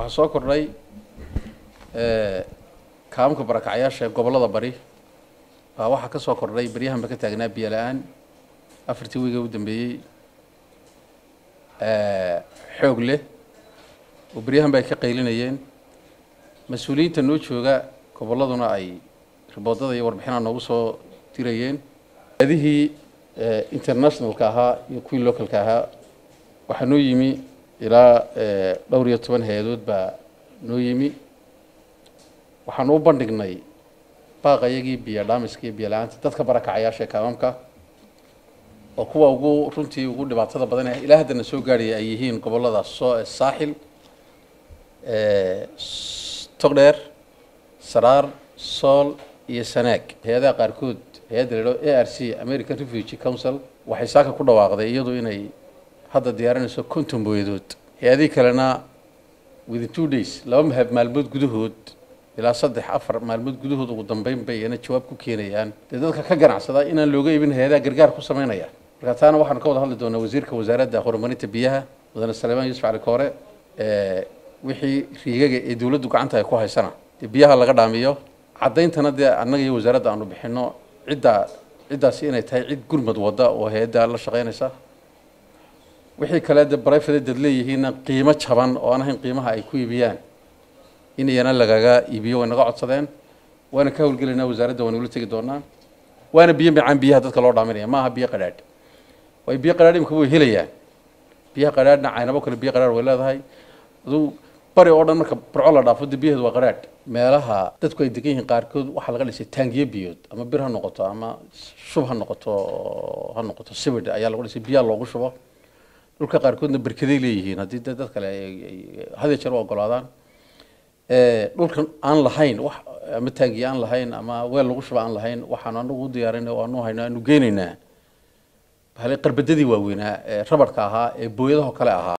waxa soo kordhay kaamka barakacayaasha gobolada bari waxa ka soo kordhay bariyahan ba ka taagnaa biyo la'aan afartii wiiga u dambeeyay xoog leh oo bariyahan bay ka qaylinayeen mas'uuliyiinta noo jooga goboladuna ay riboodada iyo warbixinaha noogu soo tirayeen hadii internationalka ahaa iyo kuwii localka ahaa waxa noo yimi ilaa dhowr iyo 10 hay'adood baa noo yimi waxaan u bandhignay baaqayagii biyo dhaamiskii biyo la'aanta dadka barakacayaasha kaamamka oo kuwa ugu runtii ugu dhibaatada badan ee ilaa hadda soo gaariyay ay yihiin gobolada saaxil togdheer saraar sool iyo sanaag hay'adaha qaarkood hay'adda ARC American Refugee Council waxay saaka ku dhawaaqday iyadoo inay hadda diyaarinayso konton booyadood hay'adii kalena within 2 days laba maalmood gudahood ilaa 3-4 maalmood gudahood ugu dambeyn bay ina jawaab ku keenayaan dadka ka ganacsada inaan looga iibin hay'adaha gargaar ku sameynaya marka taana waxaan ka wada hadli doonaa wasiirka wasaaradda horumarinta biyaha wadana Salmaan Yuusuf Ali Koore wixii riigaga ee dawladdu gacanta ay ku haysana biyaha laga dhaamiyo cadeyntana annaga iyo wasaaradda aanu bixino cidaas inay tahay cid gurmad wada oo hay'adda la shaqeynaysa wixii kale private dad leeyihiin qiimo jaban oo aan ahayn qiimaha ay ku iibiyaan in iyana lagaga iibiyo wanaga codsadeen waana ka hawlgelinaa wasaaradda waan ula tagi doonaa waana biyo macaan biyaha dadka loo dhaaminaya ma aha biyo qadhaadh way biyo qadhaadh imka way helayaan biyo qadhaadhna caynabo kale biyo qadhaadh way leedahay aduu bari oo dhan marka burco la dhaafo biyaheedu waa qadhaadh meelaha dadku ay degan yihiin qaarkood waxa laga dhisay taangiyo biyood ama bir ha noqoto ama shub ha noqoto sibid ayaa lagu dhisay biyo loogu shubo dhulka qaarkoodna barkaday leeyihiin hadii dad kale hada jeer u ogolaadaan dhulkan aan lahayn wax ama taangiyo aan lahayn ama weel lagu shubo aan lahayn waxaan anagu u diyaarinay oo aanu haynaa anu geenaynaa hal qarbadadii waaweynaa rabarka ahaa ee booyadaha kale ahaa